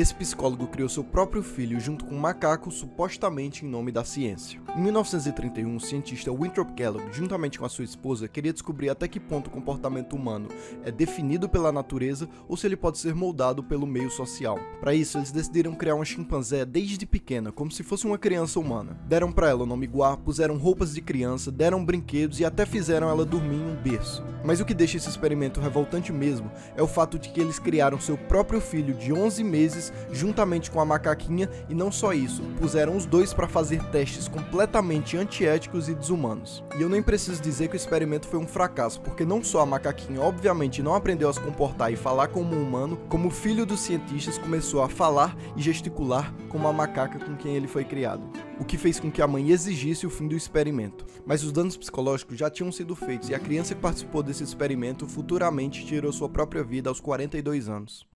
Esse psicólogo criou seu próprio filho junto com um macaco, supostamente em nome da ciência. Em 1931, o cientista Winthrop Kellogg, juntamente com a sua esposa, queria descobrir até que ponto o comportamento humano é definido pela natureza ou se ele pode ser moldado pelo meio social. Para isso, eles decidiram criar uma chimpanzé desde pequena, como se fosse uma criança humana. Deram para ela o nome Guar, puseram roupas de criança, deram brinquedos e até fizeram ela dormir em um berço. Mas o que deixa esse experimento revoltante mesmo é o fato de que eles criaram seu próprio filho de 11 meses juntamente com a macaquinha, e não só isso, puseram os dois para fazer testes completamente antiéticos e desumanos. E eu nem preciso dizer que o experimento foi um fracasso, porque não só a macaquinha obviamente não aprendeu a se comportar e falar como um humano, como o filho dos cientistas começou a falar e gesticular como a macaca com quem ele foi criado, o que fez com que a mãe exigisse o fim do experimento. Mas os danos psicológicos já tinham sido feitos e a criança que participou desse experimento futuramente tirou sua própria vida aos 42 anos.